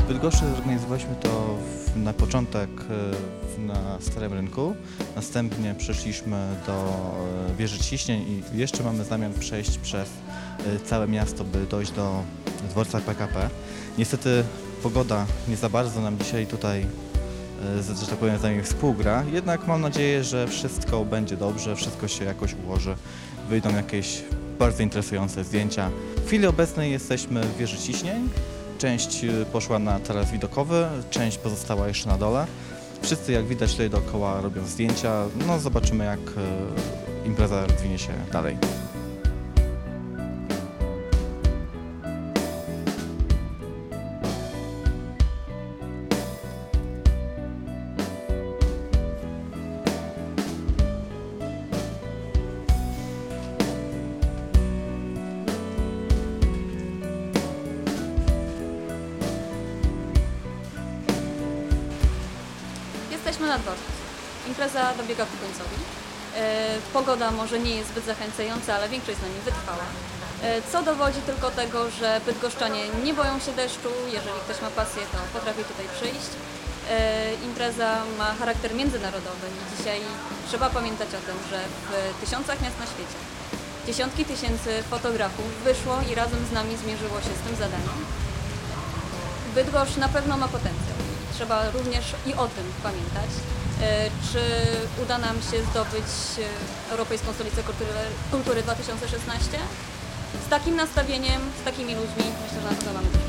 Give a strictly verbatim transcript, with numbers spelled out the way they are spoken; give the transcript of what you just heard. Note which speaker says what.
Speaker 1: Bydgoszczy zorganizowaliśmy to w, na początek w, na Starym Rynku, następnie przeszliśmy do e, wieży ciśnień i jeszcze mamy zamiar przejść przez e, całe miasto, by dojść do dworca P K P. Niestety pogoda nie za bardzo nam dzisiaj tutaj, e, że tak powiem, z nami współgra, jednak mam nadzieję, że wszystko będzie dobrze, wszystko się jakoś ułoży, wyjdą jakieś bardzo interesujące zdjęcia. W chwili obecnej jesteśmy w wieży ciśnień. Część poszła na taras widokowy, część pozostała jeszcze na dole. Wszyscy, jak widać, tutaj dookoła robią zdjęcia. No, zobaczymy, jak impreza rozwinie się dalej.
Speaker 2: Jesteśmy na dworcu. Impreza dobiega ku końcowi. E, pogoda może nie jest zbyt zachęcająca, ale większość z nami wytrwała. E, co dowodzi tylko tego, że bydgoszczanie nie boją się deszczu. Jeżeli ktoś ma pasję, to potrafi tutaj przyjść. E, impreza ma charakter międzynarodowy i dzisiaj trzeba pamiętać o tym, że w tysiącach miast na świecie dziesiątki tysięcy fotografów wyszło i razem z nami zmierzyło się z tym zadaniem. Bydgoszcz na pewno ma potencjał. Trzeba również i o tym pamiętać. Czy uda nam się zdobyć Europejską Stolicę Kultury, Kultury dwa tysiące szesnaście? Z takim nastawieniem, z takimi ludźmi myślę, że na pewno mamy też